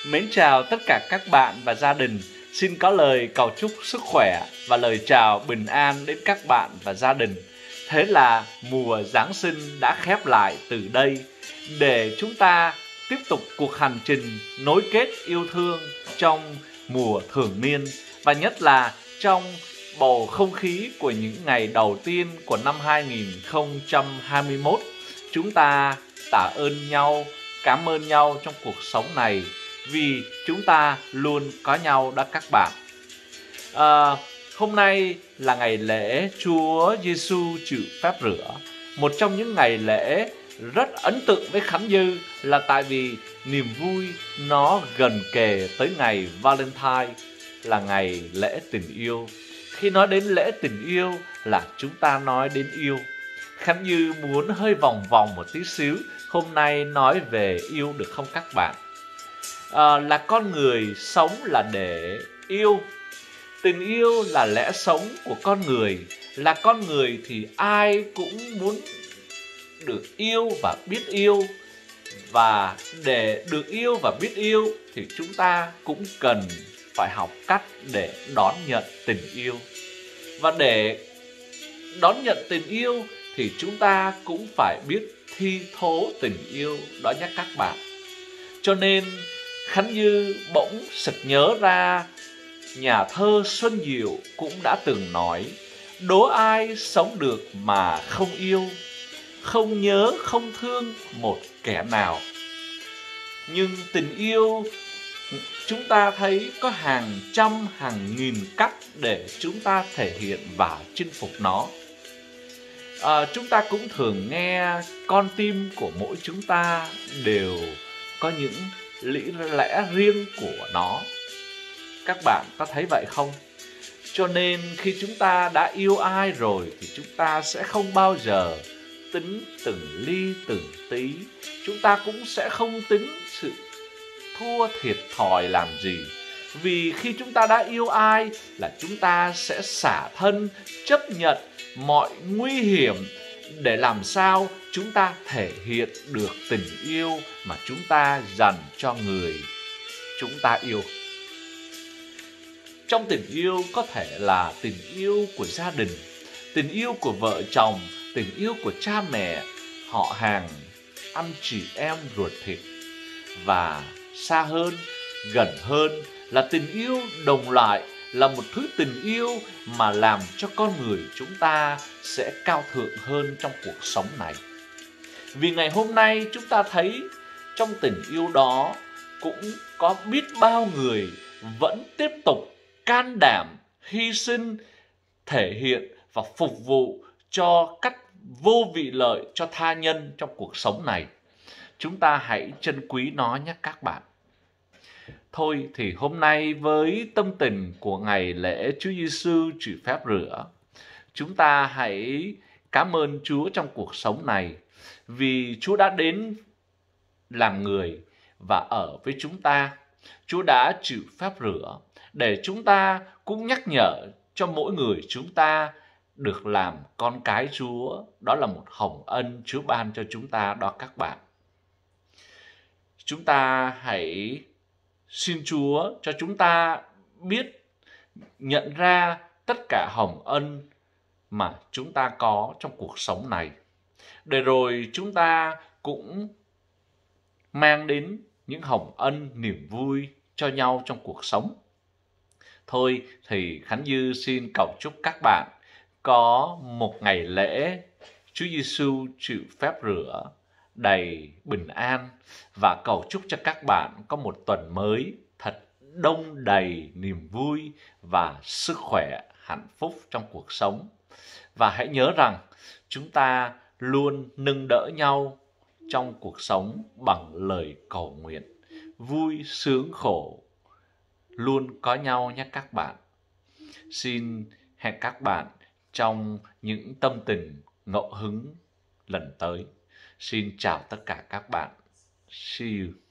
Mến chào tất cả các bạn và gia đình. Xin có lời cầu chúc sức khỏe và lời chào bình an đến các bạn và gia đình. Thế là mùa Giáng sinh đã khép lại từ đây để chúng ta tiếp tục cuộc hành trình nối kết yêu thương trong mùa thường niên, và nhất là trong bầu không khí của những ngày đầu tiên của năm 2021. Chúng ta tạ ơn nhau, cảm ơn nhau trong cuộc sống này vì chúng ta luôn có nhau đó các bạn. Hôm nay là ngày lễ Chúa Giêsu chịu phép rửa, một trong những ngày lễ rất ấn tượng với Khánh Dư, là tại vì niềm vui nó gần kề tới ngày Valentine, là ngày lễ tình yêu. Khi nói đến lễ tình yêu là chúng ta nói đến yêu. Khánh Dư muốn hơi vòng vòng một tí xíu, hôm nay nói về yêu được không các bạn? Là con người sống là để yêu. Tình yêu là lẽ sống của con người. Là con người thì ai cũng muốn được yêu và biết yêu. Và để được yêu và biết yêu thì chúng ta cũng cần phải học cách để đón nhận tình yêu. Và để đón nhận tình yêu thì chúng ta cũng phải biết thi thố tình yêu đó nhé các bạn. Cho nên Khánh Dư bỗng sực nhớ ra nhà thơ Xuân Diệu cũng đã từng nói: đố ai sống được mà không yêu, không nhớ không thương một kẻ nào. Nhưng tình yêu chúng ta thấy có hàng trăm hàng nghìn cách để chúng ta thể hiện và chinh phục nó. Chúng ta cũng thường nghe con tim của mỗi chúng ta đều có những lý lẽ riêng của nó. Các bạn có thấy vậy không? Cho nên khi chúng ta đã yêu ai rồi thì chúng ta sẽ không bao giờ tính từng ly từng tí. Chúng ta cũng sẽ không tính sự thua thiệt thòi làm gì. Vì khi chúng ta đã yêu ai là chúng ta sẽ xả thân, chấp nhận mọi nguy hiểm để làm sao chúng ta thể hiện được tình yêu mà chúng ta dành cho người chúng ta yêu. Trong tình yêu có thể là tình yêu của gia đình, tình yêu của vợ chồng, tình yêu của cha mẹ, họ hàng, anh chị em ruột thịt. Và xa hơn, gần hơn là tình yêu đồng loại, là một thứ tình yêu mà làm cho con người chúng ta sẽ cao thượng hơn trong cuộc sống này. Vì ngày hôm nay chúng ta thấy trong tình yêu đó cũng có biết bao người vẫn tiếp tục can đảm, hy sinh, thể hiện và phục vụ cho cách vô vị lợi cho tha nhân trong cuộc sống này. Chúng ta hãy trân quý nó nhé các bạn. Thôi thì hôm nay với tâm tình của ngày lễ Chúa Giêsu chịu phép rửa, chúng ta hãy cảm ơn Chúa trong cuộc sống này, vì Chúa đã đến làm người và ở với chúng ta. Chúa đã chịu phép rửa để chúng ta cũng nhắc nhở cho mỗi người chúng ta được làm con cái Chúa. Đó là một hồng ân Chúa ban cho chúng ta đó các bạn. Chúng ta hãy xin Chúa cho chúng ta biết nhận ra tất cả hồng ân mà chúng ta có trong cuộc sống này, để rồi chúng ta cũng mang đến những hồng ân, niềm vui cho nhau trong cuộc sống. Thôi thì Khánh Dư xin cầu chúc các bạn có một ngày lễ Chúa Giêsu chịu phép rửa đầy bình an, và cầu chúc cho các bạn có một tuần mới thật đông đầy niềm vui và sức khỏe, hạnh phúc trong cuộc sống. Và hãy nhớ rằng chúng ta luôn nâng đỡ nhau trong cuộc sống bằng lời cầu nguyện. Vui sướng khổ luôn có nhau nhé các bạn. Xin hẹn các bạn trong những tâm tình ngẫu hứng lần tới. Xin chào tất cả các bạn. See you.